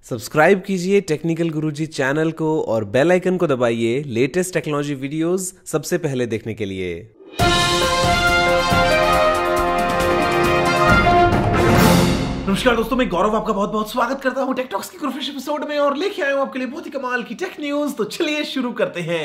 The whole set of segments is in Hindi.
सब्सक्राइब कीजिए टेक्निकल गुरुजी चैनल को और बेल आइकन को दबाइए लेटेस्ट टेक्नोलॉजी वीडियोस सबसे पहले देखने के लिए। नमस्कार दोस्तों, मैं गौरव आपका बहुत बहुत स्वागत करता हूं टेक टॉक्स की फ्रेश एपिसोड में और लेके आया हूं आपके लिए बहुत ही कमाल की टेक न्यूज। तो चलिए शुरू करते हैं।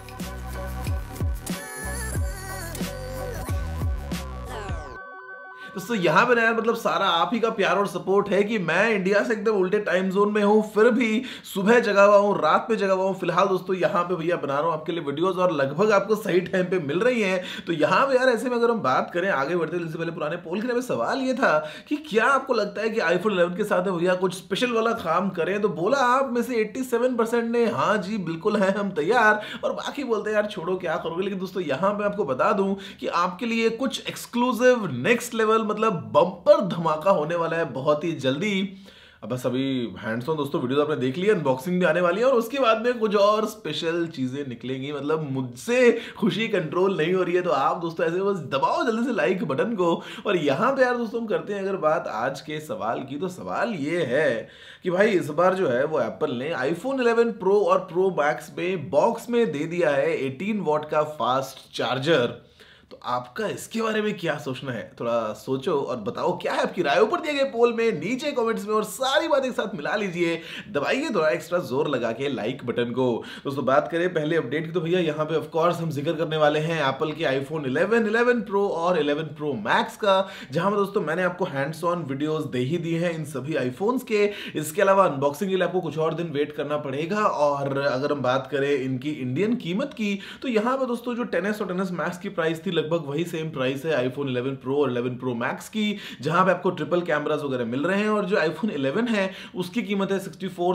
दोस्तों यहाँ पे यार मतलब सारा आप ही का प्यार और सपोर्ट है कि मैं इंडिया से एकदम उल्टे टाइम जोन में हूँ, फिर भी सुबह जगा हुआ हूँ, रात पे जगा हुआ हूँ। फिलहाल दोस्तों यहाँ पे भैया बना रहा हूँ आपके लिए वीडियोस और लगभग आपको सही टाइम पे मिल रही हैं। तो यहाँ पे यार ऐसे में अगर हम बात करें आगे बढ़ते हैं, इससे पहले पुराने पोल के सवाल ये था कि क्या आपको लगता है कि आईफोन 11 के साथ भैया कुछ स्पेशल वाला काम करें? तो बोला आप में से 87% ने हाँ जी बिल्कुल है हम तैयार, और बाकी बोलते हैं यार छोड़ो क्या करोगे। लेकिन दोस्तों यहाँ पे आपको बता दूं कि आपके लिए कुछ एक्सक्लूसिव नेक्स्ट लेवल मतलब बम्पर धमाका होने वाला है बहुत ही जल्दी। अब बस अभी हैंड्स ऑन दोस्तों वीडियो आपने देख लिया, अनबॉक्सिंग भी आने वाली है और उसके बाद में कुछ और स्पेशल चीजें निकलेंगी। मतलब मुझसे खुशी कंट्रोल नहीं हो रही है, तो आप दोस्तों ऐसे बस दबाओ जल्दी से लाइक बटन को। और यहाँ पे यार दोस्तों हम करते हैं अगर बात आज के सवाल की, तो सवाल ये है कि भाई इस बार जो है वो एप्पल ने आईफोन 11 प्रो और प्रो मैक्स में बॉक्स में दे दिया है 18 वॉट का फास्ट चार्जर। तो आपका इसके बारे में क्या सोचना है? थोड़ा सोचो और बताओ क्या है आपकी राय। ऊपर दिए गए पोल में, नीचे कमेंट्स में, और सारी बातें एक साथ मिला लीजिए। दबाइए थोड़ा एक्स्ट्रा जोर लगा के लाइक बटन को। दोस्तों बात करें पहले अपडेट की, तो भैया यहाँ पे ऑफ कोर्स हम जिक्र करने वाले हैं एप्पल के आईफोन 11, 11 प्रो और 11 प्रो मैक्स का, जहां में दोस्तों मैंने आपको हैंड्स ऑन वीडियोस दे ही दी हैं इन सभी आईफोन्स के। इसके अलावा अनबॉक्सिंग के लिए आपको कुछ और दिन वेट करना पड़ेगा। और अगर हम बात करें इनकी इंडियन कीमत की, तो यहाँ पे दोस्तों जो 10s और 10s मैक्स की प्राइस थी लगभग वही सेम प्राइस है आईफोन 11 प्रो और 11 प्रो मैक्स की, जहां पे आपको ट्रिपल कैमरास वगैरह मिल रहे हैं। और जो आईफोन 11 है उसकी कीमत है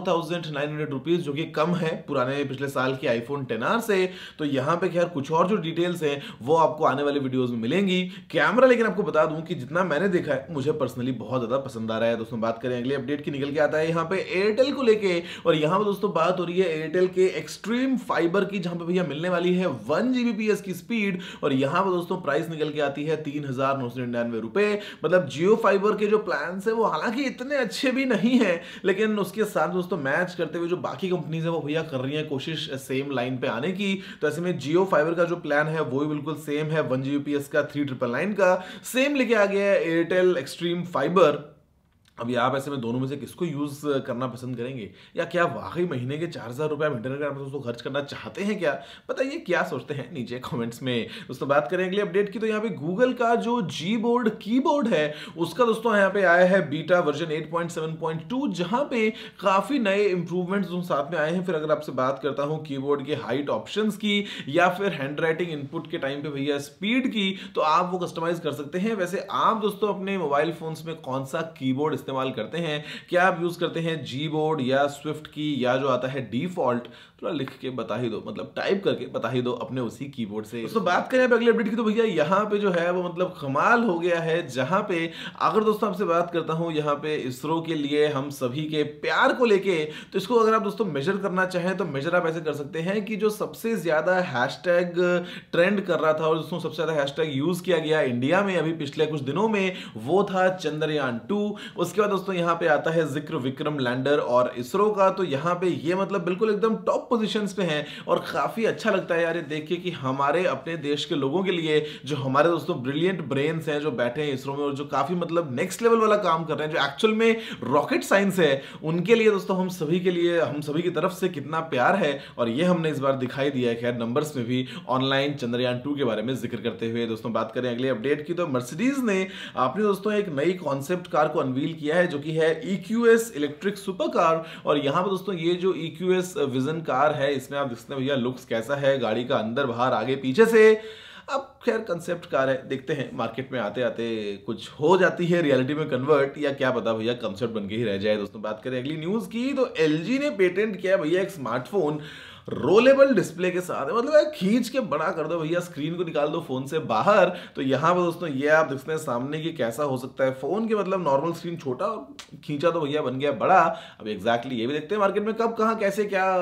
64,900 रुपीज, जो कि कम है पुराने पिछले साल की आईफोन 10R से। तो यहाँ पे खैर कुछ और जो डिटेल्स हैं वो आपको आने वाले वीडियोस में मिलेंगी। कैमरा लेकिन आपको बता दूं कि जितना मैंने देखा है मुझे पर्सनली बहुत ज्यादा पसंद आ रहा है। दोस्तों बात करें अगले अपडेट की, निकल के आता है यहाँ पे एयरटेल को लेके, और यहाँ पे दोस्तों बात हो रही है एयरटेल के एक्सट्रीम फाइबर की, जहां पे भैया मिलने वाली है 1 Gbps की स्पीड। और यहाँ पे दोस्तों प्राइस निकल के आती है 3,999 रुपए। मतलब जियो फाइबर के जो प्लान है वो हालांकि इतने अच्छे भी नहीं है, लेकिन उसके साथ दोस्तों मैच करते हुए जो बाकी कंपनीज है वो भैया कर रही है कोशिश सेम लाइन पे आने की। तो ऐसे में जियो फाइबर का जो प्लान है वो भी बिल्कुल सेम है, 1 Gbps का 3999 का सेम लेके आ गया है एयरटेल एक्सट्रीम फाइबर। अभी आप ऐसे में दोनों में से किसको यूज करना पसंद करेंगे, या क्या वाकई महीने के 4,000 रुपए इंटरनेट आप दोस्तों खर्च करना चाहते हैं? क्या बताइए क्या सोचते हैं नीचे कमेंट्स में। दोस्तों बात करें अगले अपडेट की, तो यहाँ पे गूगल का जो जी बोर्ड कीबोर्ड है उसका दोस्तों यहाँ पे आया है बीटा वर्जन 8.7.2, जहां पे काफी नए इंप्रूवमेंट्स साथ में आए हैं। फिर अगर आपसे बात करता हूँ कीबोर्ड के हाइट ऑप्शंस की या फिर हैंड राइटिंग इनपुट के टाइम पे भैया स्पीड की, तो आप वो कस्टमाइज कर सकते हैं। वैसे आप दोस्तों अपने मोबाइल फोन्स में कौन सा कीबोर्ड इस्तेमाल करते हैं? क्या आप यूज करते हैं जी बोर्ड या स्विफ्ट की, या जो आता है डिफॉल्ट? थोड़ा लिख के बता ही दो, मतलब टाइप करके बता ही दो अपने उसी कीबोर्ड से। दोस्तों बात करें अगले अपडेट की, तो भैया यहाँ पे जो है वो मतलब कमाल हो गया है। जहां पे अगर दोस्तों आपसे बात करता हूं यहाँ पे इसरो के लिए हम सभी के प्यार को लेके, तो इसको अगर आप दोस्तों मेजर करना चाहें तो मेजर आप ऐसे कर सकते हैं कि जो सबसे ज्यादा हैशटैग ट्रेंड कर रहा था और दोस्तों सबसे ज्यादा हैशटैग यूज किया गया इंडिया में अभी पिछले कुछ दिनों में, वो था चंद्रयान 2। उसके बाद दोस्तों यहाँ पे आता है जिक्र विक्रम लैंडर और इसरो का। तो यहाँ पे ये मतलब बिल्कुल एकदम टॉप पोजीशंस पे हैं, और काफी अच्छा लगता है यार ये देख के कि हमारे अपने देश के लोगों के लिए, जो हमारे दोस्तों ब्रिलियंट ब्रेन्स हैं जो बैठे हैं इसरो में और जो काफी मतलब नेक्स्ट लेवल वाला काम कर रहे हैं, जो एक्चुअल में रॉकेट साइंस है, उनके लिए दोस्तों हम सभी के लिए, हम सभी की तरफ से कितना प्यार है। और ये हमने इस बार दिखाई दिया है खैर नंबर्स में भी ऑनलाइन चंद्रयान 2 के बारे में जिक्र करते हुए। दोस्तों बात करें अगले अपडेट की, तो मर्सिडीज ने आपने दोस्तों एक नई कॉन्सेप्ट कार को अनवील किया है, जो कि है EQS इलेक्ट्रिक सुपर कार। और यहाँ पर दोस्तों ये जो EQS विजन कार है, इसमें आप देखते हैं भैया लुक्स कैसा है, गाड़ी का अंदर बाहर आगे पीछे से। अब खैर कंसेप्ट कार है, देखते हैं मार्केट में आते आते कुछ हो जाती है रियलिटी में कन्वर्ट, या क्या पता भैया कंसेप्ट बन के ही रह जाए। दोस्तों बात करें अगली न्यूज की, तो LG ने पेटेंट किया भैया एक स्मार्टफोन रोलेबल डिस्प्ले के साथ। मतलब खींच के बड़ा कर दो भैया, स्क्रीन को निकाल दो फोन से बाहर। तो यहाँ पर दोस्तों ये आप देखते हैं सामने की कैसा हो सकता है फोन के, मतलब नॉर्मल स्क्रीन छोटा, खींचा तो भैया बन गया बड़ा। अब एग्जैक्टली ये भी देखते हैं मार्केट में कब कहाँ कैसे क्या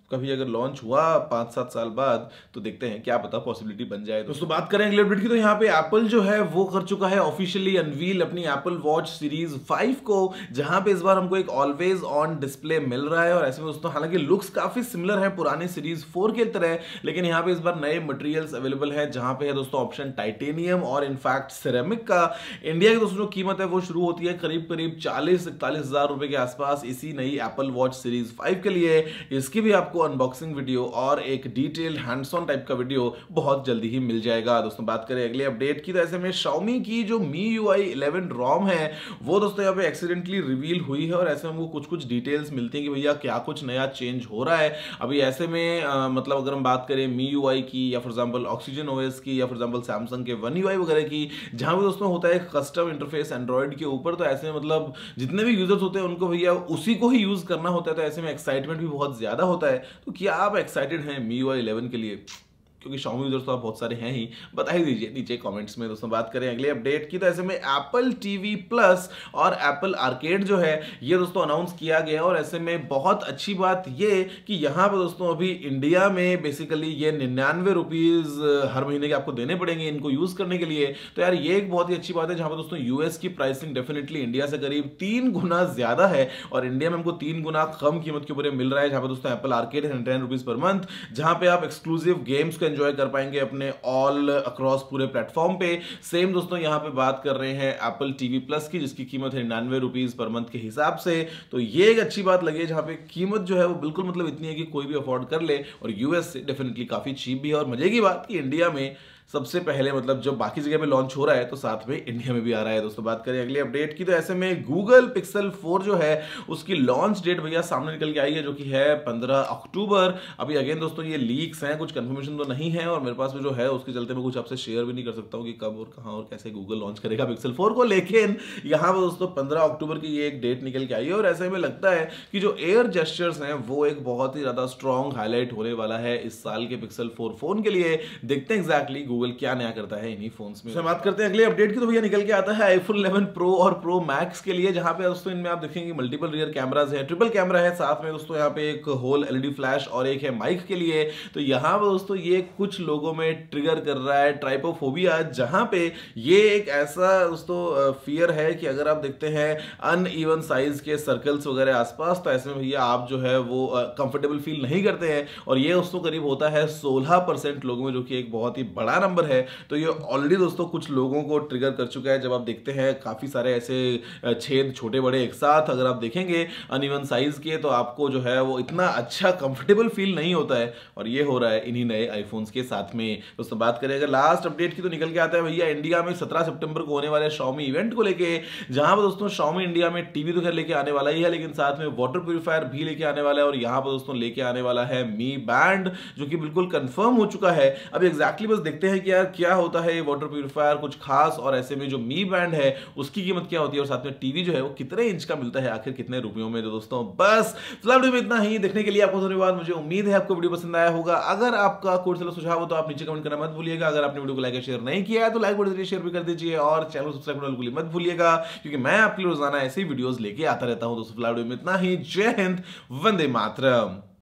कभी अगर लॉन्च हुआ 5-7 साल बाद तो देखते हैं, क्या पता पॉसिबिलिटी बन जाए। दोस्तों बात करें अगले अपडेट की, तो यहाँ पे एप्पल जो है वो कर चुका है ऑफिशियली अनवील अपनी एप्पल वॉच सीरीज 5 को, जहां पे इस बार हमको एक ऑलवेज ऑन डिस्प्ले मिल रहा है। और ऐसे में दोस्तों हालांकि लुक्स काफी सिमिलर है पुरानी सीरीज 4 की तरह, लेकिन यहाँ पे इस बार नए मटेरियल्स अवेलेबल है, जहां पे है दोस्तों ऑप्शन टाइटेनियम और इनफैक्ट सिरेमिक का। इंडिया की दोस्तों जो कीमत है वो शुरू होती है करीब करीब 40-41 हजार रुपए के आसपास इसी नई एप्पल वॉच सीरीज 5 के लिए। इसकी भी आपको अनबॉक्सिंग वीडियो और एक डिटेल्ड हैंड्स ऑन टाइप का वीडियो बहुत जल्दी ही मिल जाएगा। दोस्तों बात करें अगले अपडेट की, तो ऐसे में Xiaomi की जो MIUI 11 ROM है वो दोस्तों यहाँ पे एक्सीडेंटली रिवील हुई है, और ऐसे में हमको कुछ कुछ डिटेल्स मिलती हैं कि भैया क्या कुछ नया चेंज हो रहा है अभी। ऐसे में मतलब अगर हम बात करें MIUI की या फॉर एग्जांपल ऑक्सीजन OS की या फॉर एग्जांपल सैमसंग के One UI वगैरह की, जहां पे दोस्तों होता है कस्टम इंटरफेस एंड्रॉइड के ऊपर, तो ऐसे में मतलब जितने भी यूजर्स होते हैं उनको भैया उसी को ही यूज करना होता है, तो ऐसे में एक्साइटमेंट भी बहुत ज्यादा होता है। तो क्या आप एक्साइटेड हैं MIUI 11 के लिए? क्योंकि Xiaomi यूजर्स तो आप बहुत सारे हैं ही, बता ही दीजिए नीचे कमेंट्स में। दोस्तों बात करें अगले अपडेट की, तो ऐसे में एप्पल TV प्लस और एप्पल आर्केड जो है ये दोस्तों अनाउंस किया गया, और ऐसे में बहुत अच्छी बात ये कि यहाँ पर दोस्तों अभी इंडिया में बेसिकली ये 99 रुपीज हर महीने के आपको देने पड़ेंगे इनको यूज करने के लिए। तो यार ये एक बहुत ही अच्छी बात है, जहां पर दोस्तों यूएस की प्राइसिंग डेफिनेटली इंडिया से करीब 3 गुना ज्यादा है, और इंडिया में हमको 3 गुना कम कीमत के ऊपर मिल रहा है। जहां पर दोस्तों एप्पल आर्केड है 10 रुपीज पर मंथ, जहां पे आप एक्सक्लूसिव गेम्स को एंजॉय कर पाएंगे अपने ऑल अक्रॉस पूरे प्लेटफॉर्म पे। सेम दोस्तों यहां पे बात कर रहे हैं एप्पल TV प्लस की, जिसकी कीमत है 99 रुपीज पर मंथ के हिसाब से। तो ये एक अच्छी बात लगी है, जहां पे कीमत जो है वो बिल्कुल मतलब इतनी है कि कोई भी अफोर्ड कर ले, और यूएस से डेफिनेटली काफी चीप भी है। और मजे की बात कि इंडिया में सबसे पहले मतलब जब बाकी जगह पे लॉन्च हो रहा है तो साथ में इंडिया में भी आ रहा है। दोस्तों बात करें अगले अपडेट की, तो ऐसे में गूगल पिक्सल 4 जो है उसकी लॉन्च डेट भैया सामने निकल के आई है, जो कि है 15 अक्टूबर। अभी अगेन दोस्तों ये लीक्स हैं, कुछ कंफर्मेशन तो नहीं है, और मेरे पास में जो है उसके चलते मैं कुछ आपसे शेयर भी नहीं कर सकता हूँ कि कब और कहां और कैसे गूगल लॉन्च करेगा पिक्सल 4 को। लेकिन यहाँ पर दोस्तों 15 अक्टूबर की ये एक डेट निकल के आई है, और ऐसे में लगता है कि जो एयर जेस्चर्स हैं वो एक बहुत ही ज्यादा स्ट्रॉन्ग हाईलाइट होने वाला है इस साल के पिक्सल 4 फोन के लिए। देखते हैं एग्जैक्टली गूगल क्या नया करता है इन्हीं फोन्स में। बात करते हैं अगले अपडेट की, तो भैया निकल के आता है आईफोन 11 प्रो और प्रो मैक्स के लिए, जहां पे दोस्तों इनमें आप देखेंगे मल्टीपल रियर कैमरास है, ट्रिपल कैमरा है, साथ में दोस्तों यहाँ पे एक होल LED फ्लैश और एक है माइक के लिए। तो यहाँ पे दोस्तों ये कुछ लोगों में ट्रिगर कर रहा है ट्राइपोफोबिया, जहां पे ये एक ऐसा दोस्तों फियर है कि अगर आप देखते हैं अनइवन साइज के सर्कल्स वगैरह आसपास, तो ऐसे में भैया आप जो है वो कंफर्टेबल फील नहीं करते हैं। और ये दोस्तों करीब होता है 16% लोगों में, जो कि एक बहुत ही बड़ा नंबर है। तो ये ऑलरेडी दोस्तों कुछ लोगों को ट्रिगर कर चुका है। जब आप देखते हैं काफी सारे ऐसे छेद छोटे बड़े एक साथ अगर आप देखेंगे अनइवन साइज के, तो आपको जो है वो इतना अच्छा कंफर्टेबल फील नहीं होता है, और ये हो रहा है इन्हीं नए आईफोन्स के साथ में। दोस्तों बात करें अगर लास्ट अपडेट की, तो निकल के आता है भैया इंडिया में 17 सितंबर को होने वाले Xiaomi इवेंट को लेके, जहां पर दोस्तों Xiaomi इंडिया में टीवी तो खैर लेके आने वाला ही है, लेकिन साथ में वाटर प्यूरिफायर भी लेके आने वाला है, और यहां पर दोस्तों लेके आने वाला है Mi Band, जो कि बिल्कुल कंफर्म हो चुका है। अब एग्जैक्टली बस देखते हैं कि यार क्या होता है ये वाटर प्यूरिफायर कुछ खास, और ऐसे में जो Mi Band है उसकी कीमत क्या होती है, और साथ में टीवी जो है वो कितने इंच का मिलता है, आखिर कितने रुपयों में। तो दोस्तों बस फिलहाल वीडियो में इतना ही। देखने के लिए आपको धन्यवाद। मुझे उम्मीद है आपको वीडियो पसंद आया होगा। अगर आपका कोई सुझाव हो तो आप नीचे कमेंट करना मत भूलिएगा। अगर आपने वीडियो को लाइक शेयर नहीं किया है तो लाइक बटन शेयर भी कर दीजिए, और चैनल सब्सक्राइब करना मत भूलिएगा, क्योंकि मैं आपके लिए रोजाना ऐसे ही वीडियोस लेके आता रहता हूं। दोस्तों फिलहाल वीडियो में इतना ही। जय हिंद, वंदे मातरम।